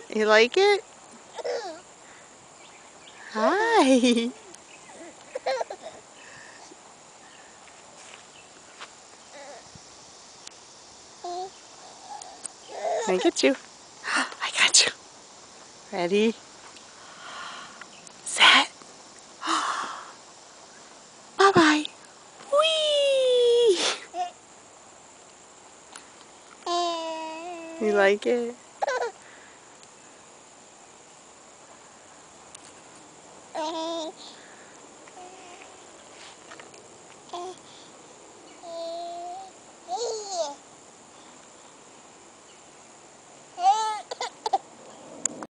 You like it? Hi. I get you. I got you. Ready? Set. Bye-bye. Whee! You like it?